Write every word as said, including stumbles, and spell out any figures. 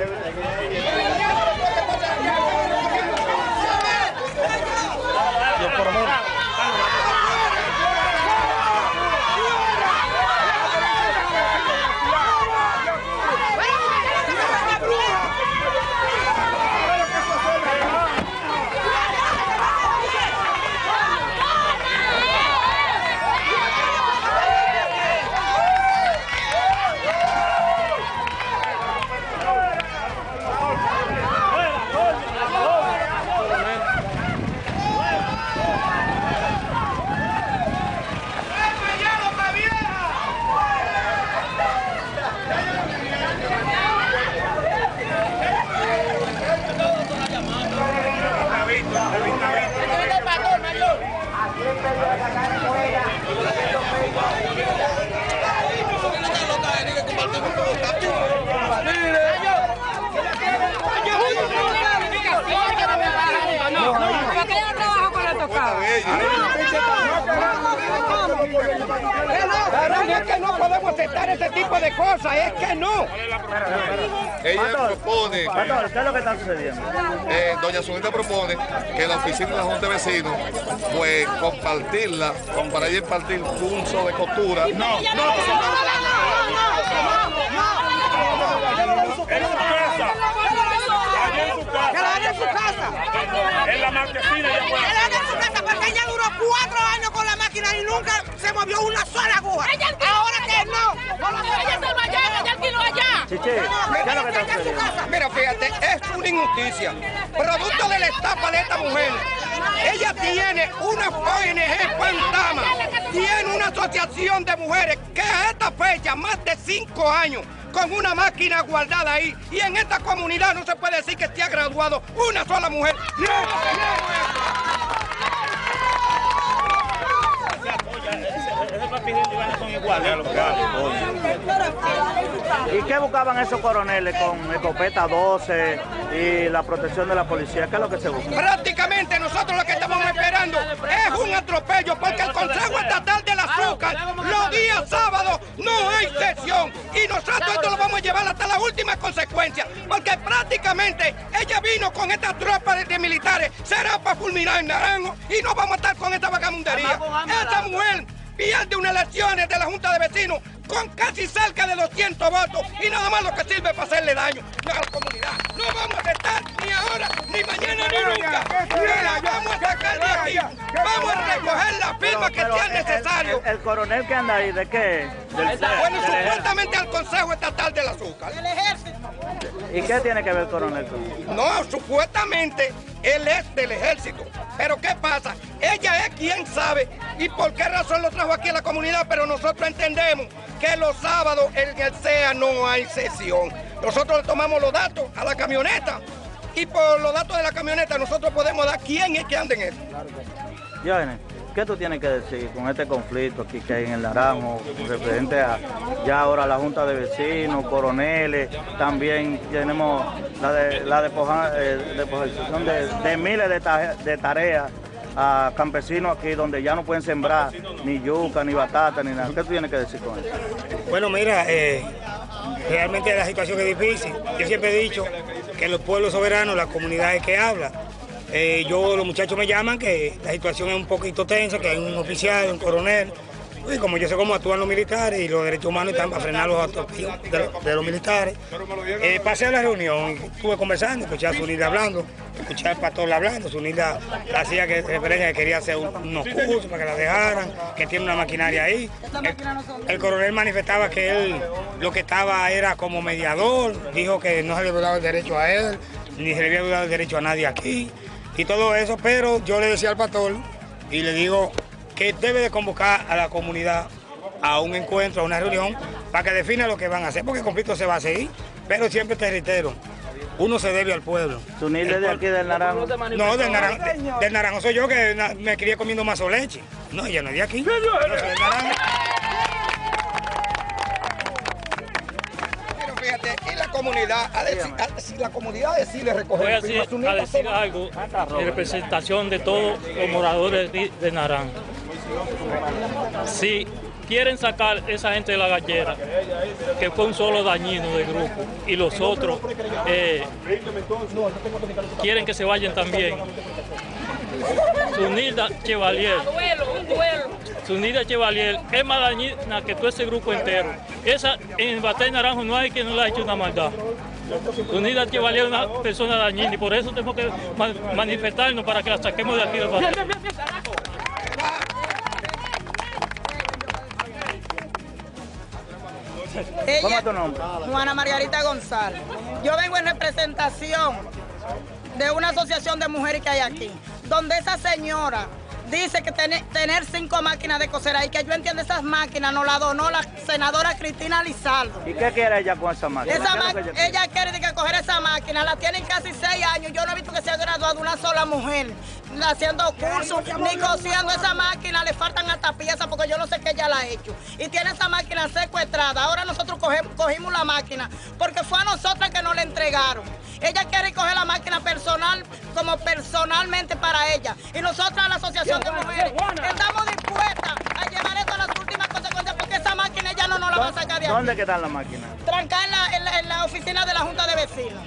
Es que no podemos aceptar ese tipo de cosas, es que no. Ella propone, Pastor, ¿qué es lo que está sucediendo? eh, doña Zunita propone que la oficina de la Junta de Vecinos, pues compartirla, para ella impartir curso de costura. No, no, no, en su casa. Allá en su casa. Que la haga en su casa. En la marquesina ella puede. Que la haga en su casa porque ella duró cuatro años con la máquina y nunca se movió una sola aguja. Ahora que no. Ella se va allá, ella alquiló allá. Chichi, ¿qué es lo que está sucediendo? Mira, fíjate, es una injusticia. Producto de la estafa de esta mujer. Ella tiene una O N G Fantasma, tiene una asociación de mujeres que a esta fecha, más de cinco años, con una máquina guardada ahí. Y en esta comunidad no se puede decir que esté graduado una sola mujer. ¡No! ¿Y qué buscaban esos coroneles con escopeta doce y la protección de la policía? ¿Qué es lo que se busca? Prácticamente nosotros lo que estamos esperando es un atropello, porque el Consejo Estatal del Azúcar los días sábados no hay sesión y nosotros esto lo vamos a llevar hasta la última consecuencia, porque prácticamente ella vino con esta tropa de, de militares, será para fulminar en Naranjo y no vamos a estar con esta vagamundería. Esta mujer pierde unas elecciones de la Junta de Vecinos con casi cerca de doscientos votos y nada más lo que sirve para hacerle daño a la comunidad. No vamos a aceptar ni ahora, ni mañana, ni nunca. Ni la vamos a sacar de aquí. Vamos a recoger la firma que sea necesario. El, el, el coronel que anda ahí, ¿de qué? Del, bueno, supuestamente al Consejo Estatal del Azúcar. El ejército. ¿Y qué tiene que ver el coronel con eso? No, supuestamente él es del ejército. Pero ¿qué pasa? Ella es quien sabe y por qué razón lo trajo aquí a la comunidad, pero nosotros entendemos que los sábados en el C E A no hay sesión. Nosotros le tomamos los datos a la camioneta y por los datos de la camioneta nosotros podemos dar quién es que anda en esto. Jóvenes, ¿qué tú tienes que decir con este conflicto aquí que hay en el Naranjo, referente a ya ahora la Junta de Vecinos, coroneles, también tenemos la de la depoja, eh, deposición de, de miles de, ta, de tareas a campesinos aquí donde ya no pueden sembrar ni yuca, ni batata, ni nada? ¿Qué tú tienes que decir con eso? Bueno, mira, eh, realmente la situación es difícil. Yo siempre he dicho que los pueblos soberanos, las comunidades que hablan, Eh, yo, los muchachos me llaman que la situación es un poquito tensa, que hay un oficial, un coronel, y como yo sé cómo actúan los militares y los derechos humanos están para frenar los atropellos de, de los militares. Eh, pasé a la reunión, estuve conversando, escuché a Zunilda hablando, escuché al pastor hablando. Zunilda hacía que referencia que quería hacer un, unos cursos para que la dejaran, que tiene una maquinaria ahí. El, el coronel manifestaba que él lo que estaba era como mediador, dijo que no se le había dado el derecho a él, ni se le había dado el derecho a nadie aquí. Y todo eso, pero yo le decía al pastor y le digo que debe de convocar a la comunidad a un encuentro, a una reunión, para que defina lo que van a hacer, porque el conflicto se va a seguir, pero siempre te reitero, uno se debe al pueblo. ¿Zunilda de aquí del Naranjo? No, del Naranjo, de, del Naranjo soy yo que me crié comiendo mazo leche. No, ella no es de aquí. Yo soy del Naranjo. Fíjate, y la comunidad, a decir, a, si la comunidad decide recoger... Voy a decir, a decir algo en representación de todos los moradores de, de Naranjo. Si quieren sacar esa gente de la gallera, que fue un solo dañino del grupo, y los otros eh, quieren que se vayan también. Zunilda Chevalier, Zunilda Chevalier es más dañina que todo ese grupo entero. Esa en Batey Naranjo no hay quien no le ha hecho una maldad. Zunilda Chevalier es una persona dañina y por eso tenemos que manifestarnos para que la saquemos de aquí del Batey. ¿Cómo es tu nombre? Juana Margarita González. Yo vengo en representación de una asociación de mujeres que hay aquí, donde esa señora dice que ten, tener cinco máquinas de coser ahí, que yo entiendo esas máquinas nos la donó la senadora Cristina Lizardo. ¿Y qué quiere ella con esa máquina? Esa ma ella, quiere? ella quiere que coger esa máquina, la tienen casi seis años, yo no he visto que se ha graduado una sola mujer haciendo cursos, ni cosiendo esa máquina, le faltan hasta piezas porque yo no sé qué ella la ha hecho. Y tiene esa máquina secuestrada, ahora nosotros cogemos, cogimos la máquina porque fue a nosotras que nos la entregaron. Ella quiere coger la máquina personal como personalmente para ella. Y nosotras, la Asociación de Mujeres, estamos dispuestas a llevar esto a las últimas consecuencias porque esa máquina ella no nos la va a sacar de aquí. ¿Dónde queda la máquina? Trancada en la, en, la, en la oficina de la Junta de Vecinos.